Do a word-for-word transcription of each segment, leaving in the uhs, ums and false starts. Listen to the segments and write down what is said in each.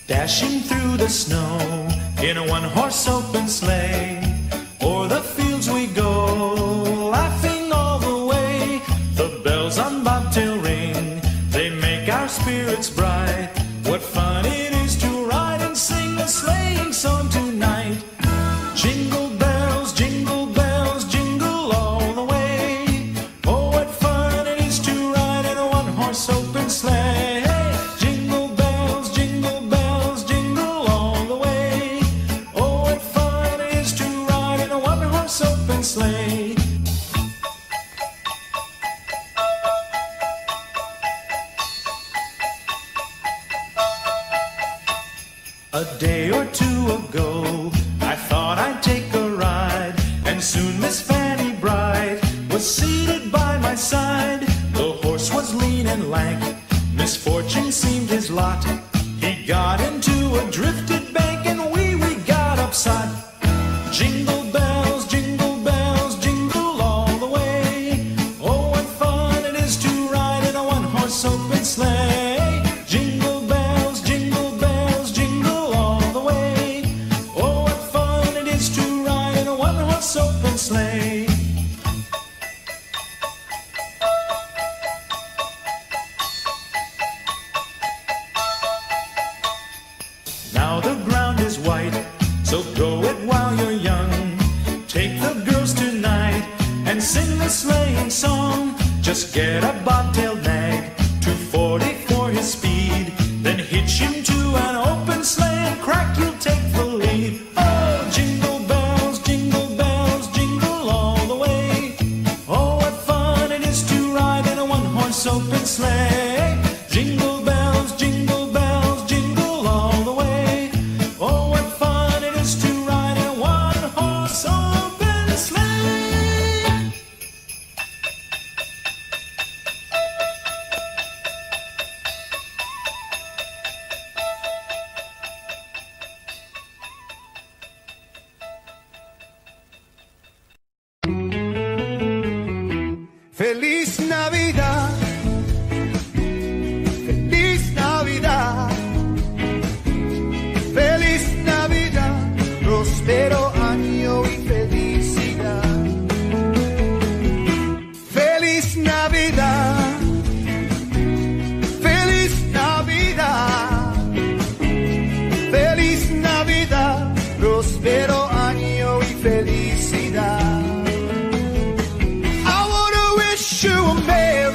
Dashing through the snow in a one-horse open sleigh. O'er the fields we go, laughing all the way. The bells on bobtail ring, they make our spirits bright. What fun it is to ride and sing a sleighing song tonight. Jingle bells, jingle bells, jingle all the way. Oh, what fun it is to ride in a one-horse open sleigh. Jingle bells, jingle bells, jingle all the way. Oh, what fun it is to ride in a one-horse open sleigh. A day or two ago, I thought I'd take a ride, and soon Miss Fanny Bright was seated by my side. The horse was lean and lank, misfortune seemed his lot. He got into a drifted bank, and we, we got upside. Jingle bells, jingle bells, jingle all the way. Oh, what fun it is to ride in a one-horse open sleigh. Jingle bells, jingle bells, jingle all the way. Oh, what fun it is to ride in a one-horse open sleigh. Now the ground is white, so go it while you're young. Take the girls tonight and sing the sleighing song. Just get a bobtailed nag, two forty for his speed. Then hitch him to an open sleigh and crack, you'll take the lead. Oh, jingle bells, jingle bells, jingle all the way. Oh, what fun it is to ride in a one-horse open sleigh. Jingle bells, jingle bells, jingle all the way. Oh, what fun it is to ride in a one-horse open sleigh. Feliz Navidad, feliz Navidad, feliz Navidad, próspero año y felicidad. Feliz Navidad, feliz Navidad, feliz Navidad, próspero año y felicidad. You a merry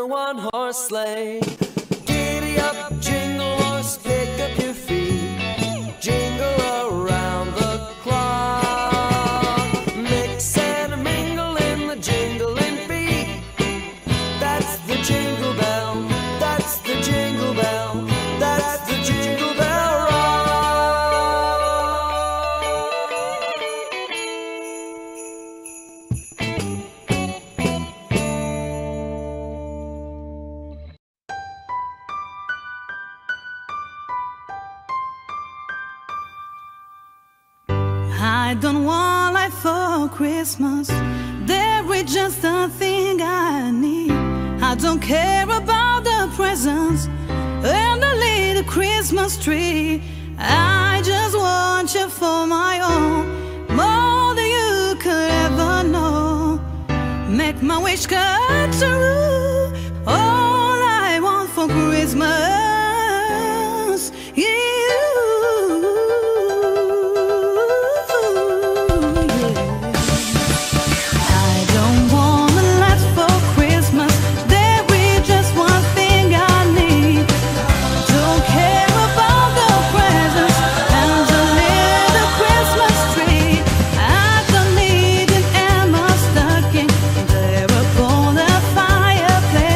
one-horse sleigh. Giddy up, jingle horse, pick up your feet, jingle around the clock. Mix and mingle in the jingling beat. That's the jingle bell, that's the jingle bell, that's the jingle bell rock. I don't want life for Christmas. There is just a thing I need. I don't care about the presents and the little Christmas tree. I just want you for my own, more than you could ever know. Make my wish come true. All I want for Christmas, you. Fireplace.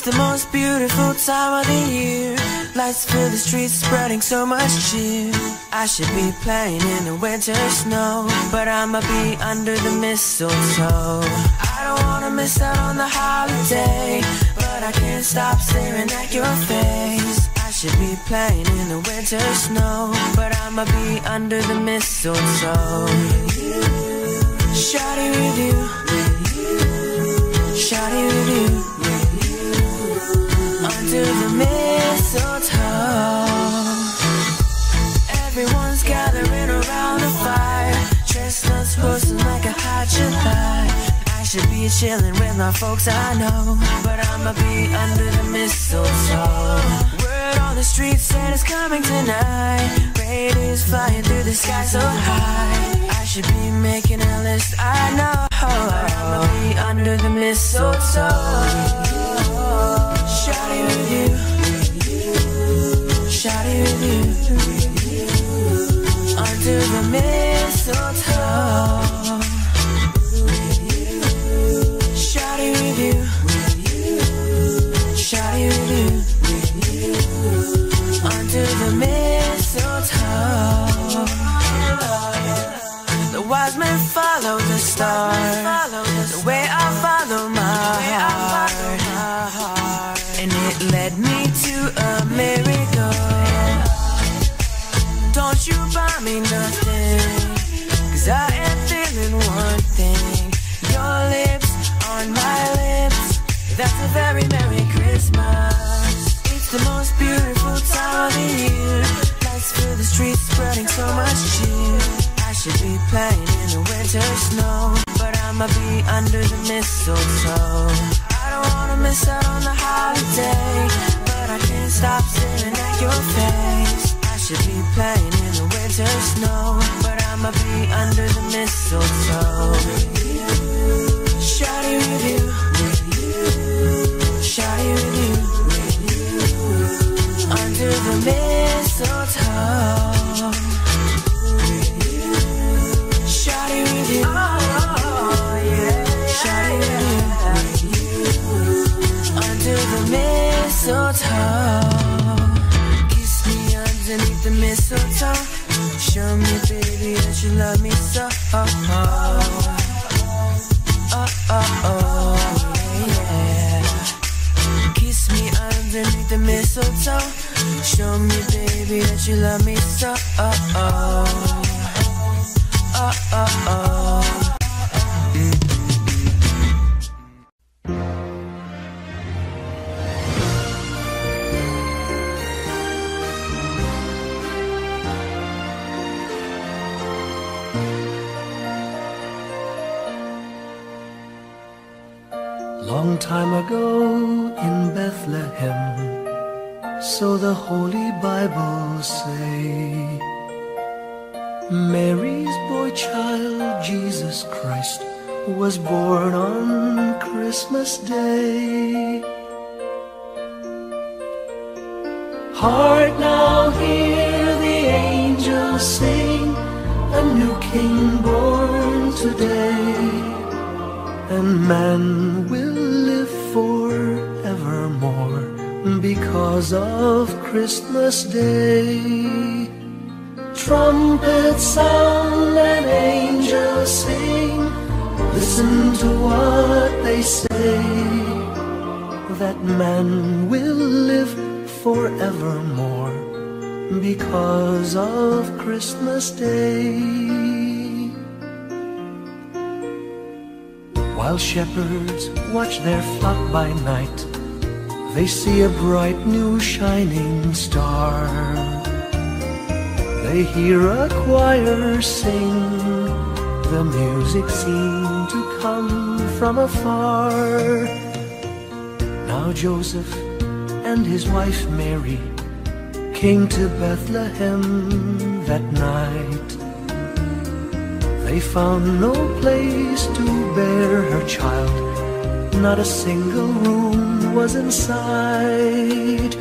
It's the most beautiful time of the year. Lights fill the streets, spreading so much cheer. I should be playing in the winter snow, but I'ma be under the mistletoe. I don't wanna miss out on the holiday, but I can't stop staring at your face. I should be playing in the winter snow, but I'ma be under the mistletoe. Shawty with you, shawty with you, under the mistletoe. Everyone's gathering around the fire, chestnuts roasting like a hot July. I should be chilling with my folks I know, but I'ma be under the mistletoe. Word on the street said it's coming tonight. Reindeers flying through the sky so high. I should be making a list, I know, but I'ma be under the mistletoe. Shawty with you, shawty with you, under the mistletoe. Shawty with you, shawty with you, under the mistletoe. The wise men follow the star, the way I follow my heart, and it led me to America. Don't you buy me nothing, 'cause I am feeling one thing. Your lips on my lips, that's a very Merry Christmas. It's the most beautiful time of the year. Lights fill the streets, spreading so much cheer. I should be playing in the winter snow, but I'ma be under the mistletoe. I don't wanna miss out on the holiday, but I can't stop staring at your face. I should be playing in the winter snow, but I'ma be under the mistletoe. Shawty with you, shawty with you, under the mistletoe. Shawty with you, oh, yeah. Shawty with you, under the mistletoe. Kiss me underneath the mistletoe. Show me, baby, that you love me so. Oh, oh, oh, oh, yeah. Kiss me underneath the mistletoe. Show me, baby, that you love me so. Oh, oh. Oh, oh, oh. Mm. Long time ago in Bethlehem, so the Holy Bible say, Mary's boy child, Jesus Christ, was born on Christmas Day. Hark now, hear the angels sing, a new King born today, and man will live forevermore because of Christmas Day. Trumpets sound and angels sing, listen to what they say, that man will live forevermore because of Christmas Day. While shepherds watch their flock by night, they see a bright new shining star. They hear a choir sing, the music seemed to come from afar. Now Joseph and his wife Mary came to Bethlehem that night. They found no place to bear her child, not a single room was in sight.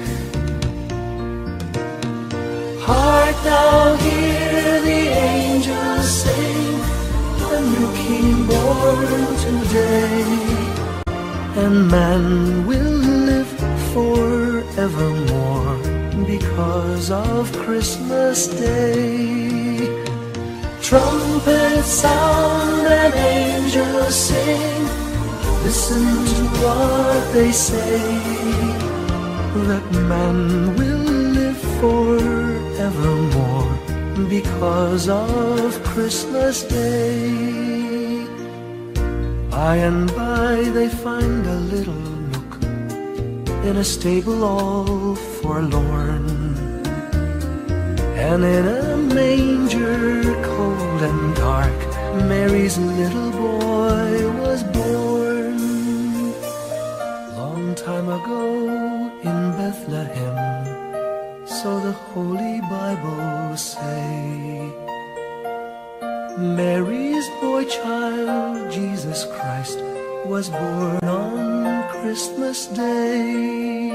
Hark thou, hear the angels sing, a new King born today, and man will live forevermore because of Christmas Day. Trumpets sound and angels sing, listen to what they say, that man will live forevermore because of Christmas Day. By and by they find a little nook in a stable all forlorn, and in a manger cold and dark Mary's little boy was born. Long time ago in Bethlehem, so the Holy Bible say, Mary's boy child, Jesus Christ, was born on Christmas Day.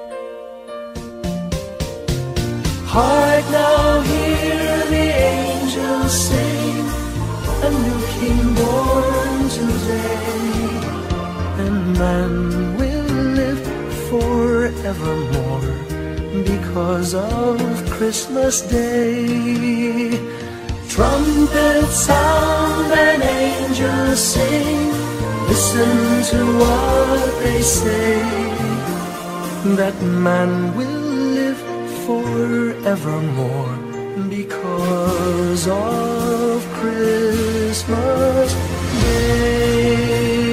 Hark now, hear the angels sing, a new King born today, and man will live forevermore because of Christmas Day. Trumpets sound and angels sing, listen to what they say, that man will live forevermore because of Christmas Day.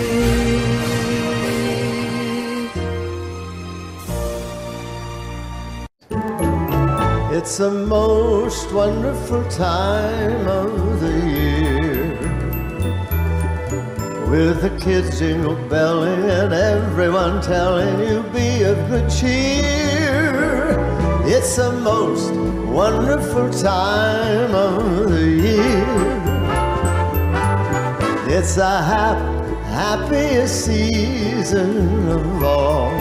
It's the most wonderful time of the year, with the kids jingle belling and everyone telling you be of good cheer. It's the most wonderful time of the year. It's the hap happiest season of all,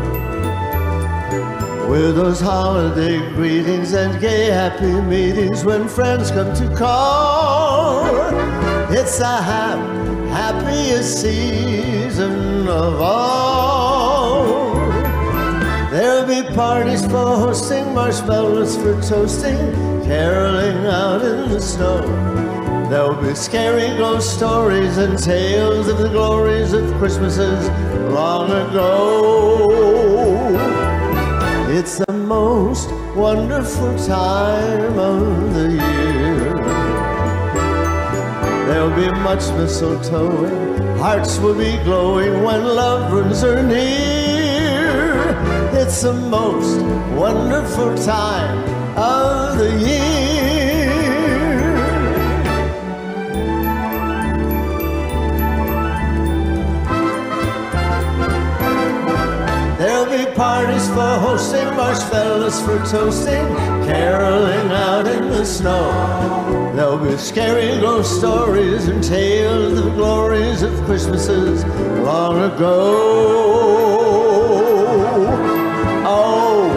with those holiday greetings and gay happy meetings when friends come to call. It's the hap happiest season of all. There'll be parties for hosting, marshmallows for toasting, caroling out in the snow. There'll be scary ghost stories and tales of the glories of Christmases long ago. It's the most wonderful time of the year. There'll be much mistletoeing, hearts will be glowing when loved ones are near. It's the most wonderful time of the year. There'll be parties for hosting, marshmallows for toasting, caroling out in the snow. There'll be scary ghost stories and tales of the glories of Christmases long ago. Oh,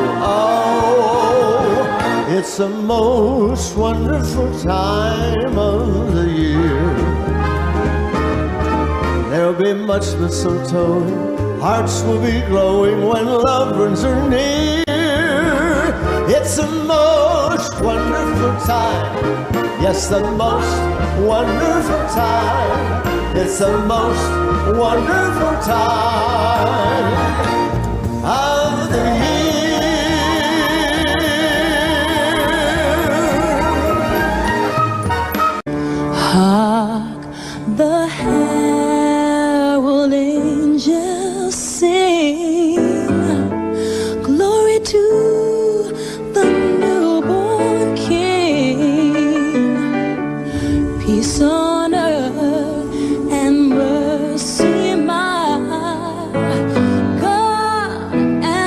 oh, it's the most wonderful time of the year. There'll be much mistletoe, hearts will be glowing when loved ones are near. It's the most wonderful time, yes, the most wonderful time. It's the most wonderful time of the year. Hark, the herald angels sing, glory to the newborn King, peace on earth and mercy mild, God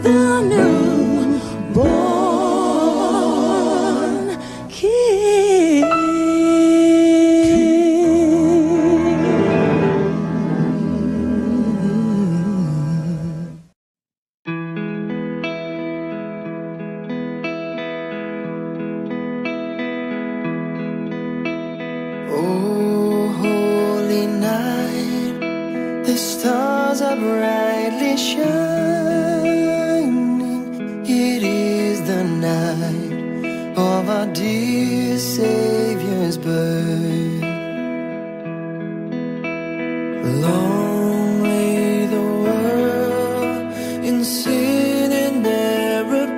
the newborn king. Oh, holy night, the stars are brightly shining. It is the night of our dear Savior's birth. Long lay the world in sin and error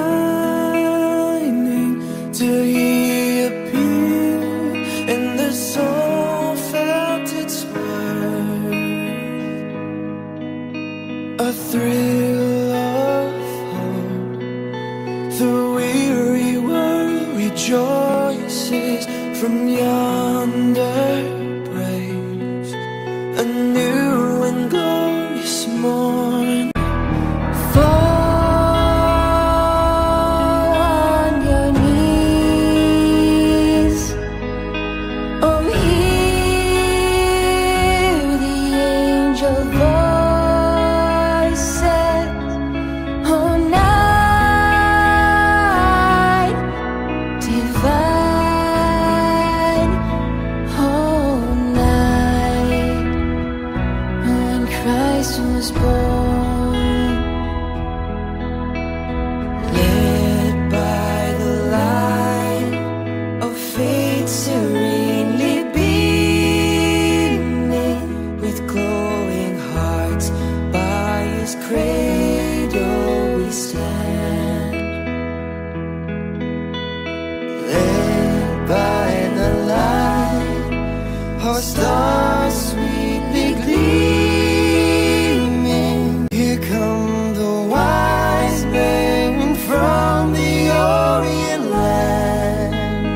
pining, till He appeared and the soul felt its worth. A thrill of hope, the weary world rejoices. From yonder breaks a new and glorious morn. Fall on your knees, oh, hear the angel voices. Oh, night divine, oh, night when Christ was born. Led by the light of faith serenely beaming, with glowing hearts by His cradle we stand. Led by the light, our stars sweetly gleaming. Here come the wise men from the Orient land.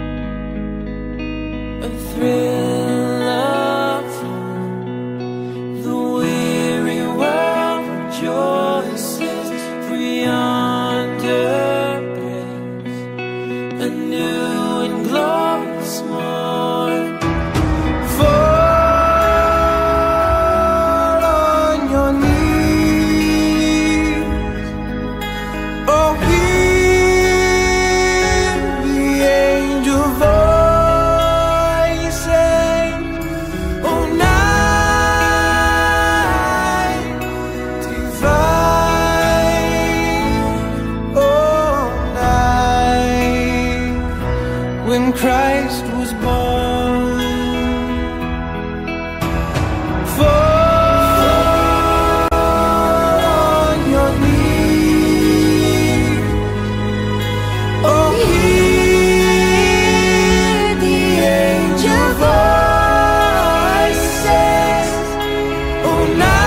A thrill of hope, the weary world rejoices. For yonder breaks a new and glorious morn. Fall on your knees, oh, hear the angel voices. Oh, night divine, oh, night when Christ was born. Fall on your knees, oh, hear the angel voices. Oh,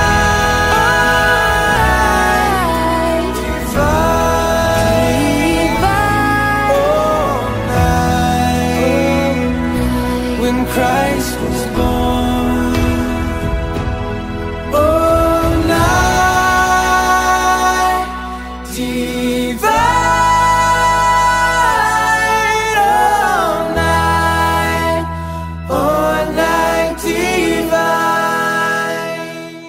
night divine, oh, night when Christ was born. Oh, night divine, oh, night, oh, night divine.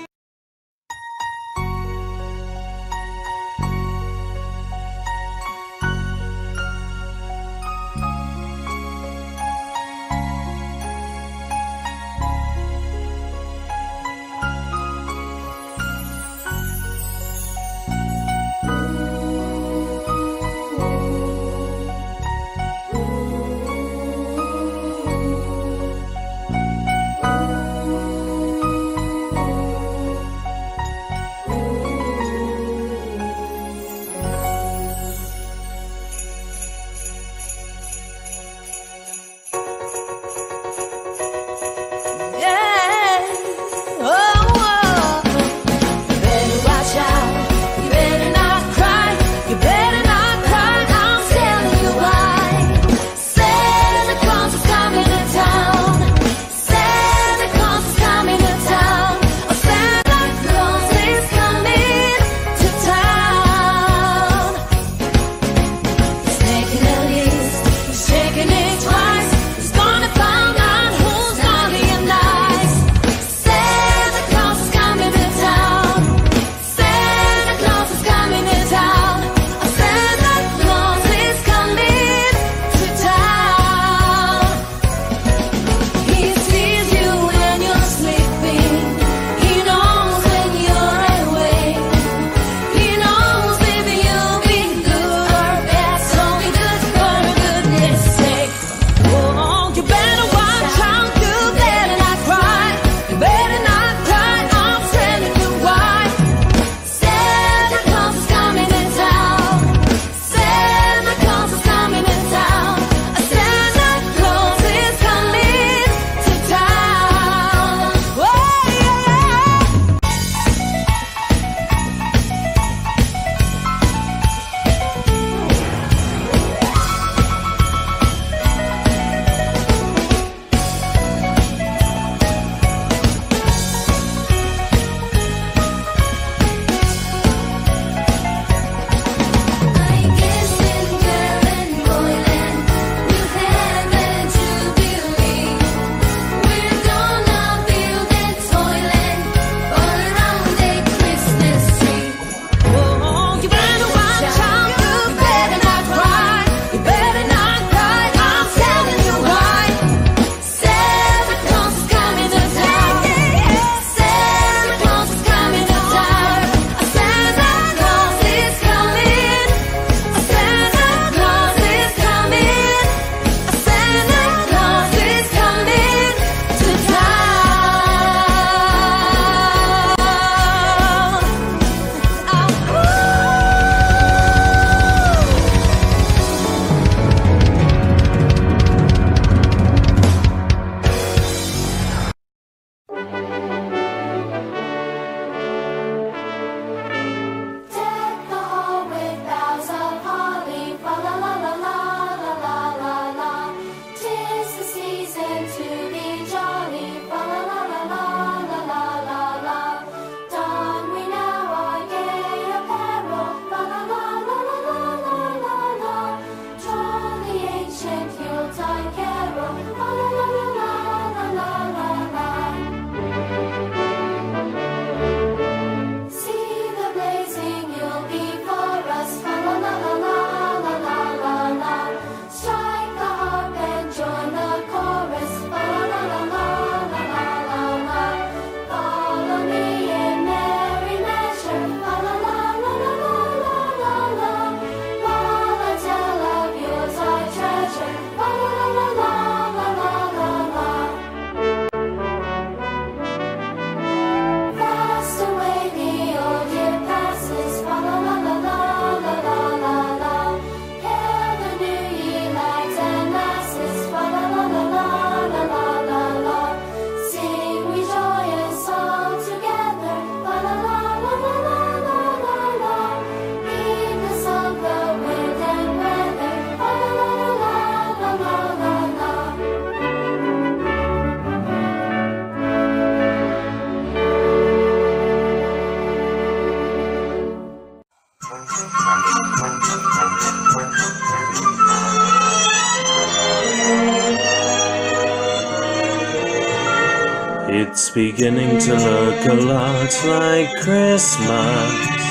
It's beginning to look a lot like Christmas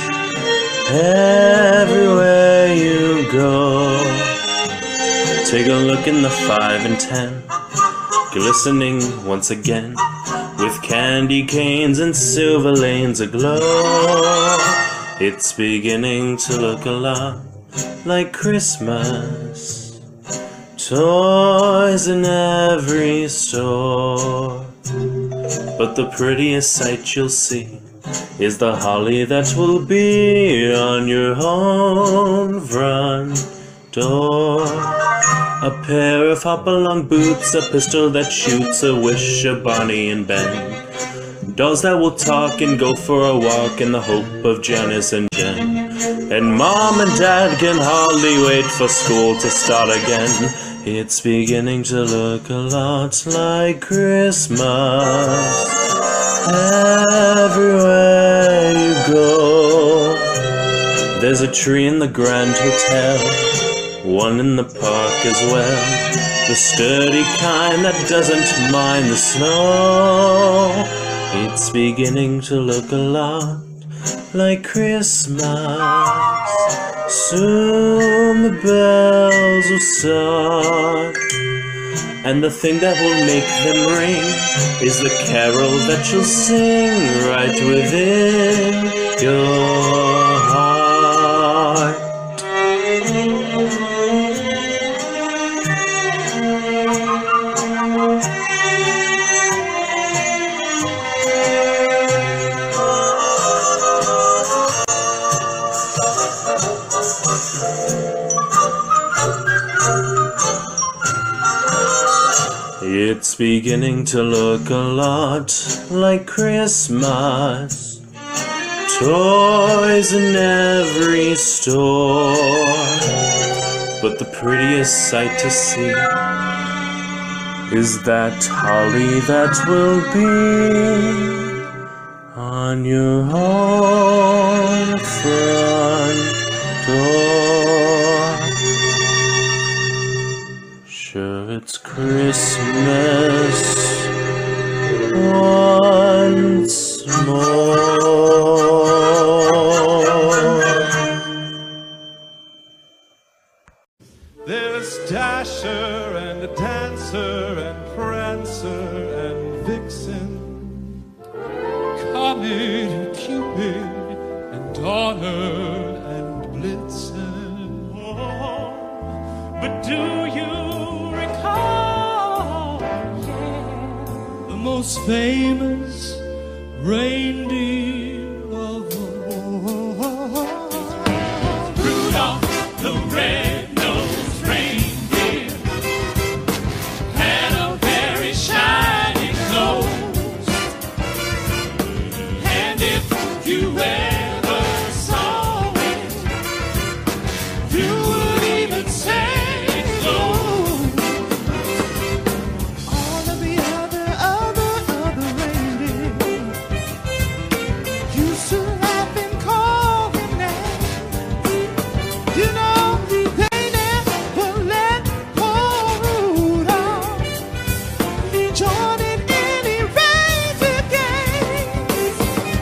everywhere you go. Take a look in the five and ten, glistening once again, with candy canes and silver lanes aglow. It's beginning to look a lot like Christmas, toys in every store. But the prettiest sight you'll see is the holly that will be on your own front door. A pair of hop-along boots, a pistol that shoots, a wish, a Bonnie and Ben. Dolls that will talk and go for a walk in the hope of Janice and Jen. And Mom and Dad can hardly wait for school to start again. It's beginning to look a lot like Christmas everywhere you go. There's a tree in the Grand Hotel, one in the park as well, the sturdy kind that doesn't mind the snow. It's beginning to look a lot like Christmas. Soon the bells will start, and the thing that will make them ring is the carol that you'll sing right within your heart. It's beginning to look a lot like Christmas, toys in every store. But the prettiest sight to see is that holly that will be on your own front door. Sure, it's Christmas once more. There's Dasher and a Dancer and Prancer and Vixen, Comet and Cupid and Donner and Blitzen. Oh, but do you recall, yeah, the most famous reindeer of all? Rudolph the red-nosed reindeer had a very shiny nose, and if you ever saw it, you would even say it glowed. All of the other, other, other reindeer used to laugh and call him names. You know, they never let poor Rudolph join in any reindeer games.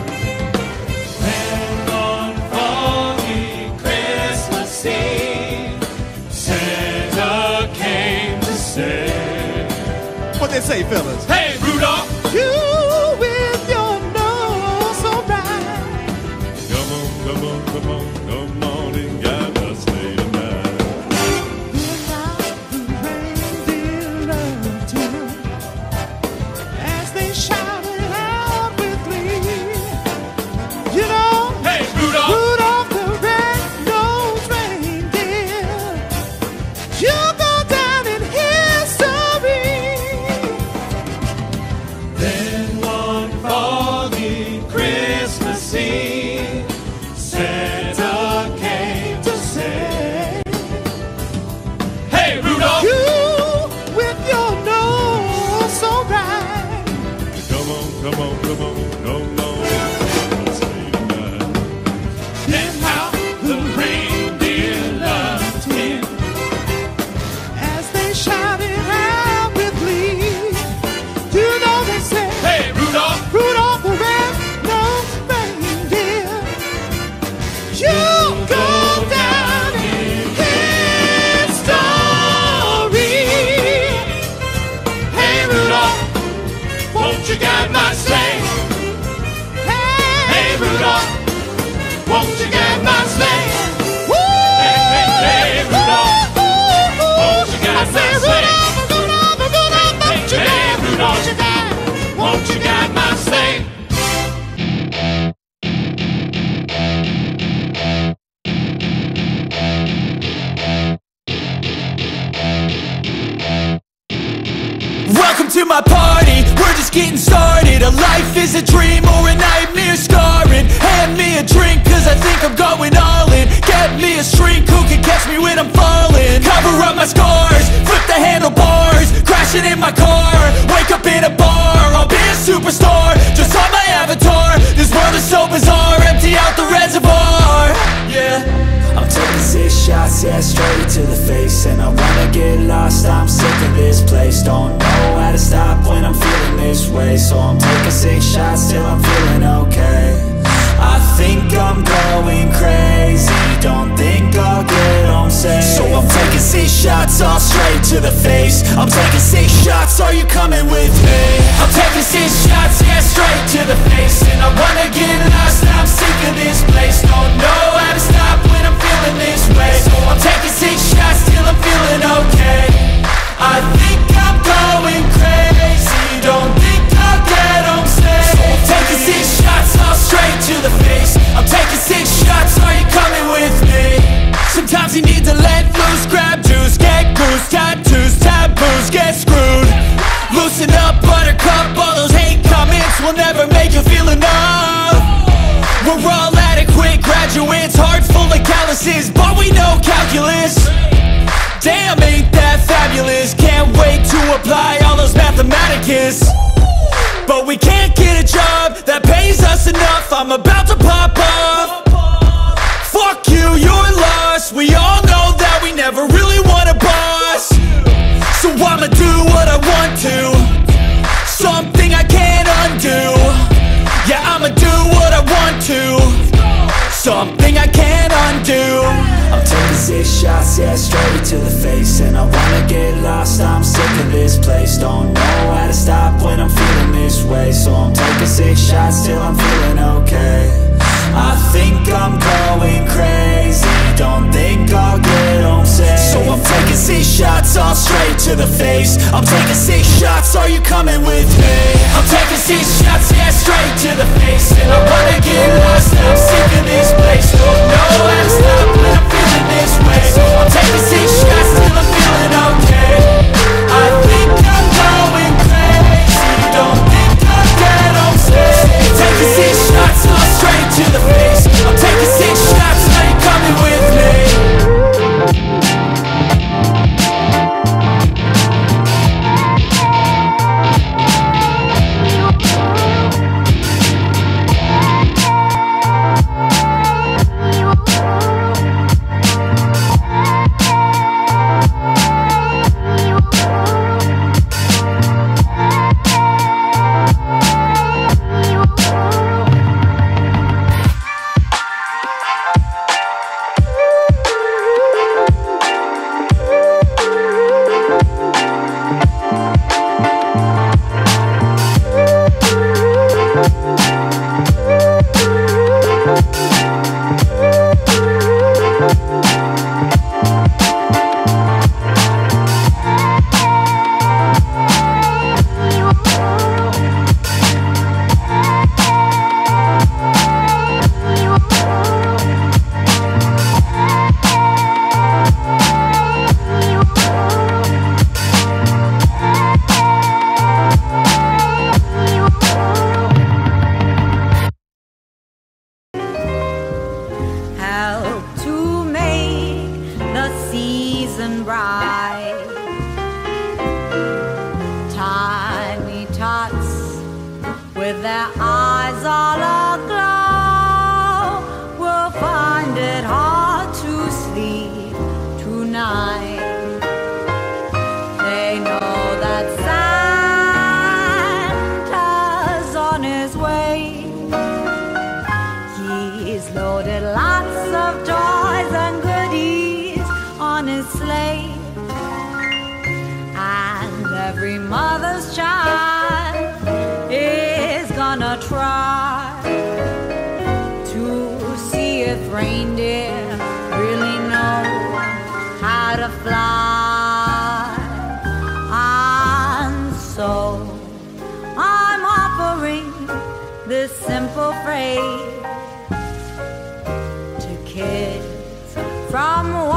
And on foggy Christmas Eve, Santa came to say, what they say, fellas? Hey, Rudolph! You with your nose so bright. Come on, come on, come on, come on and get us stay tonight. The reindeer loved him as they shouted out with glee. You know, hey, Rudolph! Rudolph the red-nosed reindeer, you go down in history. to my party, we're just getting started. A life is a dream or a nightmare scarring. Hand me a drink cause I think I'm going all in. Get me a shrink who can catch me when I'm falling. Cover up my scars, flip the handlebars, crashing in my car, wake up in a bar. I'll be a superstar, just on my avatar. This world is so bizarre, empty out the reservoir. Yeah, I'm taking six shots, yeah, straight to the face. And I wanna get lost, I'm sick of this place. Don't know how to stop when I'm feeling this way. So I'm taking six shots till I'm feeling okay. I think I'm going crazy, don't think I'll get home safe. So I'm taking six shots, all straight to the face. I'm taking six shots, are you coming with me? I'm taking six shots, yeah, straight to the face. And I wanna get lost, I'm sick of this place. Don't know how to stop when I'm feeling this way. So I'm taking six shots till I'm feeling okay. I think I'm going crazy, don't think I'll get home safe. So I'm taking six shots, all straight to the face. I'm taking six shots, are you coming with me? Sometimes you need to let loose, grab juice, get goose, tattoos, taboos, get screwed. Loosen up, buttercup, all those hate comments will never make you feel enough. We're all adequate graduates, heart full of calluses, but we know calculus. Damn, ain't that fabulous? Can't wait to apply all those mathematicus. But we can't get a job that pays us enough. I'm about to pop off. Fuck you, you're lost. We all know that we never really want a boss. So I'ma do what I want to, something I can't undo. Yeah, I'ma do what I want to, something I can't undo. I'm taking six shots, yeah, straight to the face. And I wanna get lost, I'm sick of this place. Don't know how to stop when I'm feeling this way. So I'm taking six shots till I'm feeling okay. I think I'm going crazy, don't think I'll get home safe. So I'm taking six shots, all straight to the face. I'm taking six shots, are you coming with me? I'm taking six shots, yeah, straight to the face. And I wanna get lost, I'm sick of this place. Don't know how to stop when I'm feeling this way. So I'm taking six shots till I'm feeling okay. I think I'm going crazy, don't think I'll get home safe. Taking six shots, all straight to the face. I'm taking six shots, are you coming with me?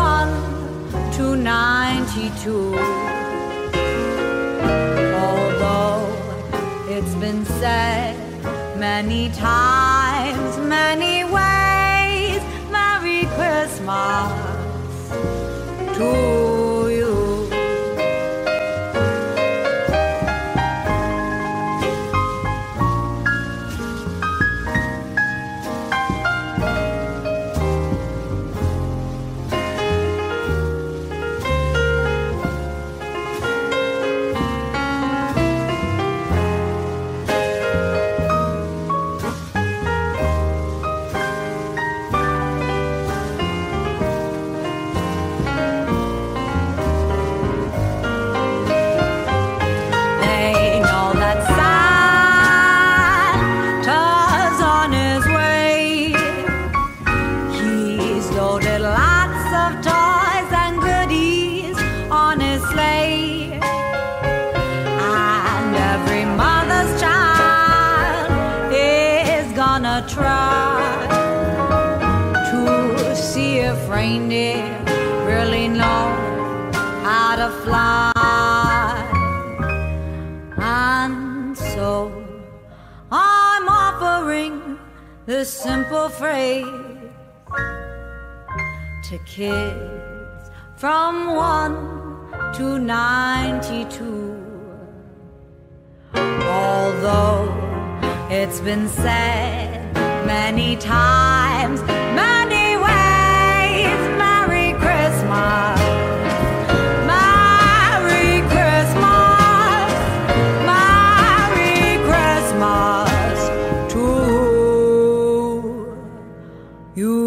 Although It's been said many times, many ways, Merry Christmas to you. Reindeer really know how to fly, and so I'm offering this simple phrase to kids from one to ninety-two. Although it's been said many times, many Merry Christmas, Merry Christmas, Merry Christmas to you.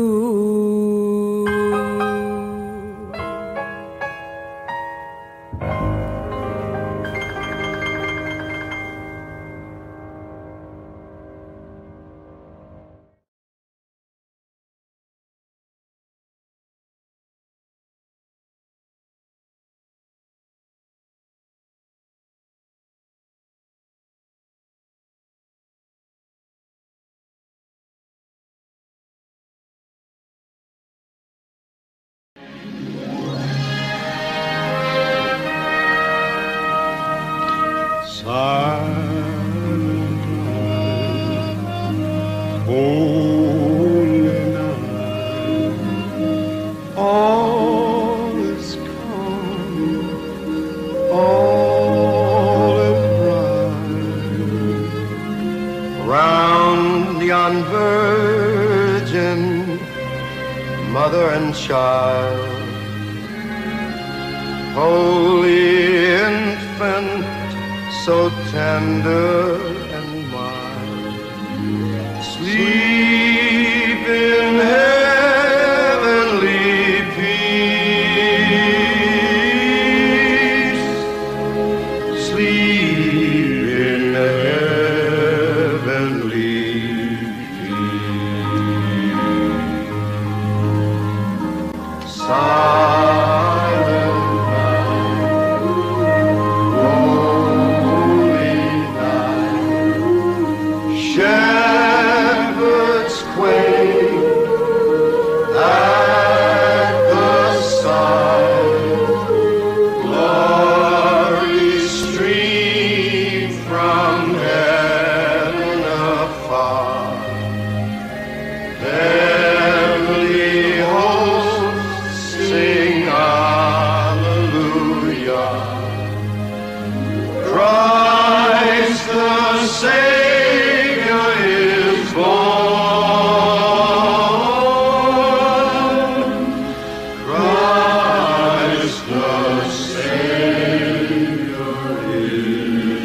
Mother and child, holy infant, so tender and mild, sleep in heavenly peace, sleep in heavenly silent night, holy night, shepherds quake at the sight, glory stream from heaven afar, heavenly hosts sing hallelujah. Christ the Savior is born. Christ the Savior is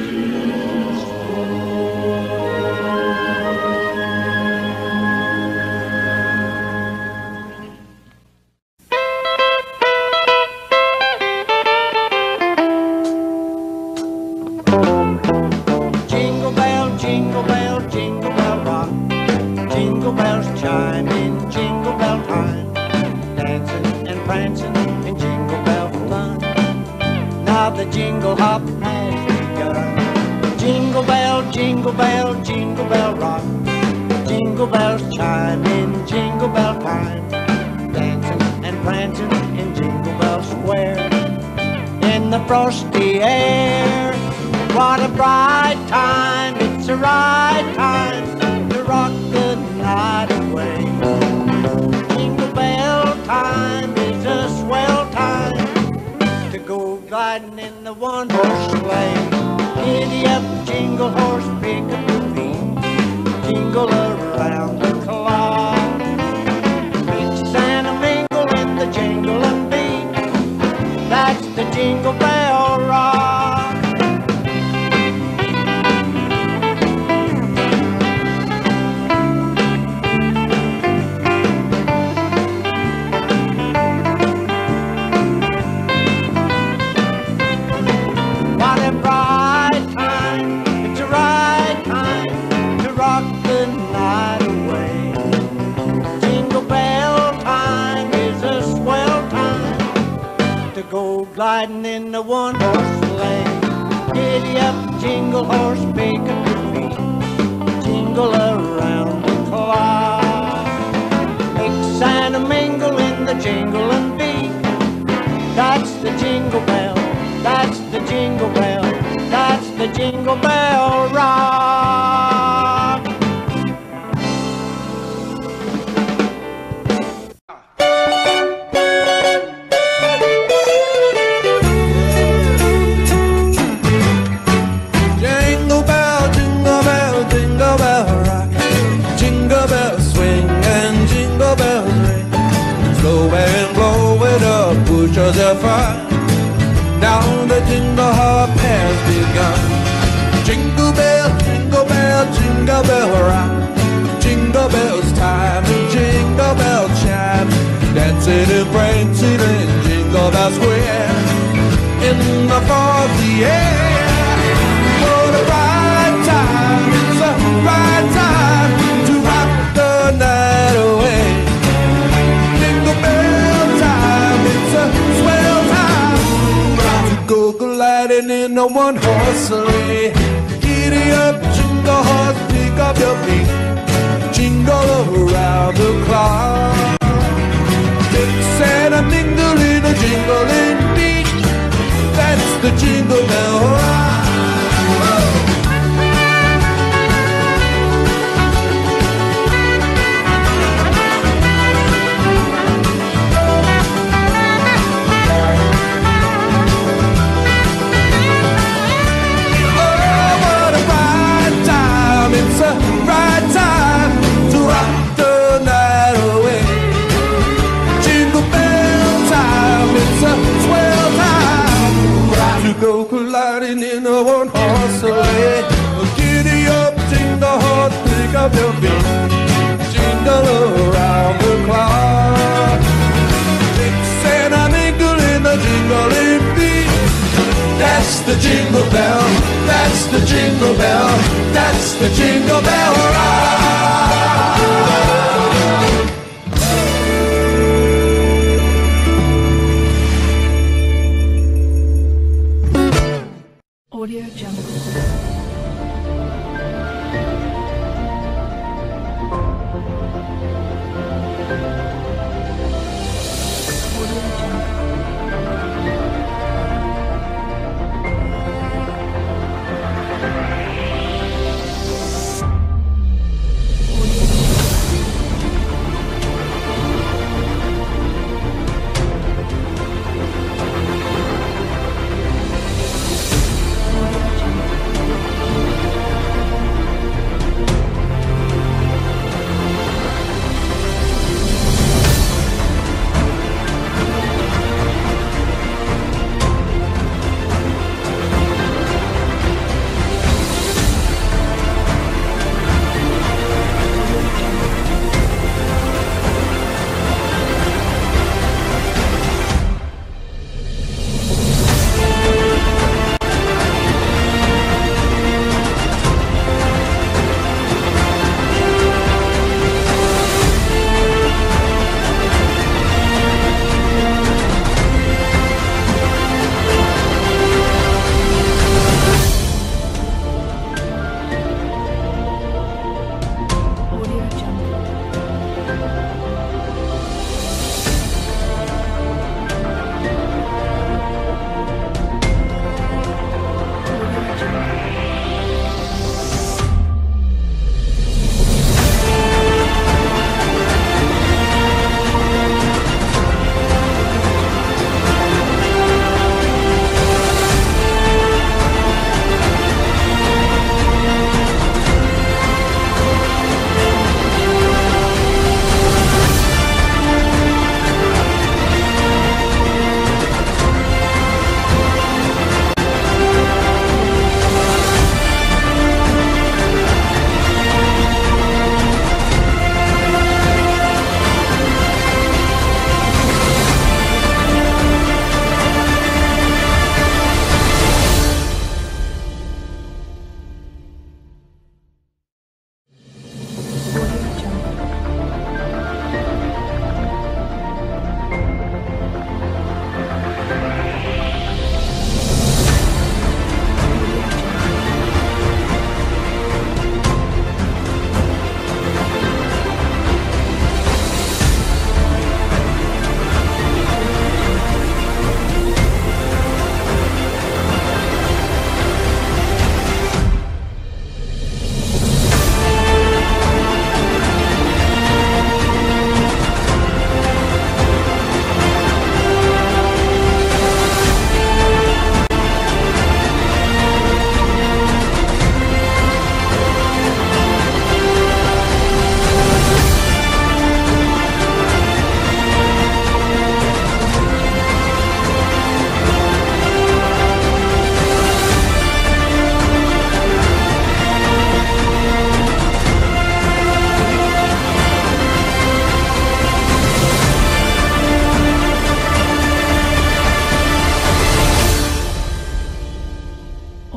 Jingle bell, jingle bell, jingle bell rock. Jingle bells chime in jingle bell time. Dancing and prancing in jingle bell fun. Now the jingle hop has begun. Jingle bell, jingle bell, jingle bell rock. Jingle bells chime in jingle bell time. Dancing and prancing in Jingle Bell Square. In the frosty air, What a bright time, it's a right time to rock the night away. Jingle bell time is a swell time to go gliding in the one-horse sleigh. Giddy up, jingle horse, pick up your feet, jingle around the clock. Mix and a mingle in the jingling beat, that's the Jingle Bell Rock. What a bright time, it's a right time to rock the night away. Jingle bell time is a swell time to go gliding in the one-horse sleigh. Giddy up, jingle horse, pick up your feet, jingle around the clock. Mix and a mingle in the jingling beat, that's the jingle bell, that's the jingle bell, that's the Jingle Bell Rock. Jingle bell, jingle bell, jingle bell rock. Jingle bells swing and jingle bells ring. Slow and blow it up, bushels of fun. Now the jingle hop has begun. Jingle bell, jingle bell, jingle bell rock. Jingle bells time and jingle bell chime. Dancing and prancing in Jingle Bell Square. In the foggy air. What a right time, it's a right time to rock the night away. Jingle bell time, it's a swell time. Go gliding in a one-horse sleigh. Giddy up, jingle horse, pick up your feet, jingle around the clock. Mix and a mingle in a jingling beat, that's the Jingle Bell Rock. It's a right time to rock the night away. Jingle bell time, it's a swell time to go colliding in a one-horse sleigh. Giddy up, jingle horse, pick up your feet, jingle around the clock. Mix and a mingle in the jingling beat, that's the Jingle Bell, that's the Jingle Bell, that's the Jingle Bell Rock. Audio Jungle.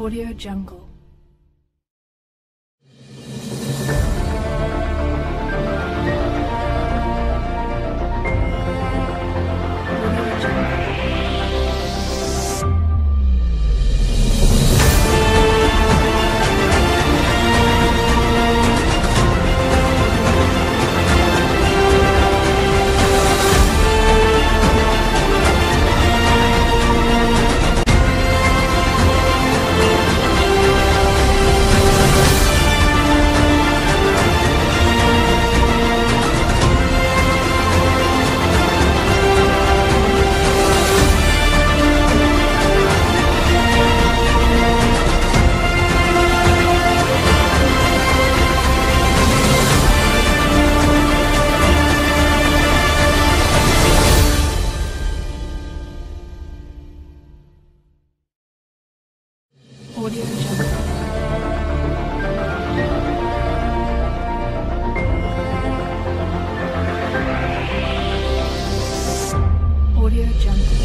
Audio Jungle. Audio Jungle. Audio Jungle.